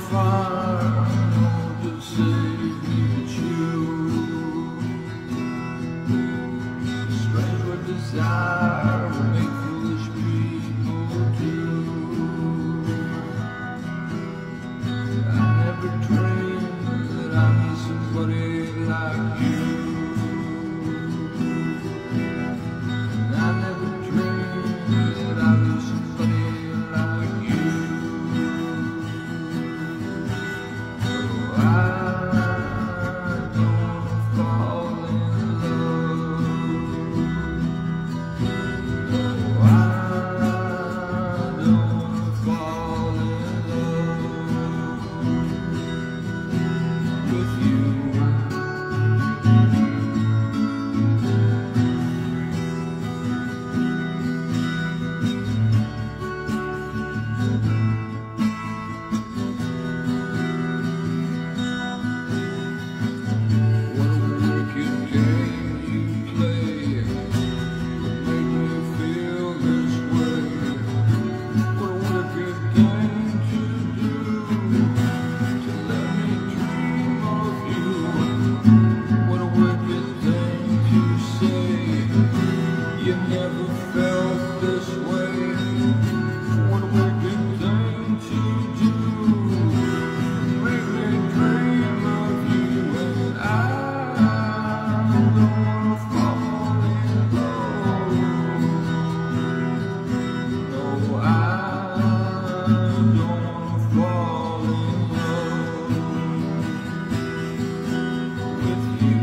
fire, no to save me but you. Strange what desire will make foolish people do. I never dreamed that I need somebody like you. And I never dreamed that I need somebody like you. So I don't fall in love. No, I don't fall in love with you. What a wicked game you play to make me feel this way. What a wicked thing to do, to let me dream of you. What a wicked thing to say, you never felt this way. What a wicked thing to do, make me dream of you. And I don't wanna fall in love. No, I don't wanna fall in love with you.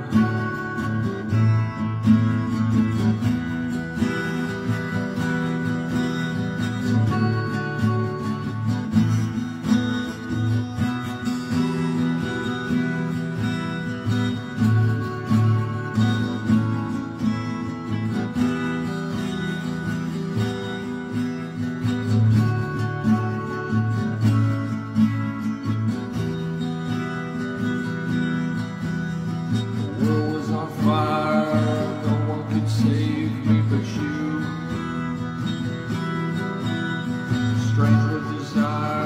The world was on fire, no one could save me but you. Strange with desire.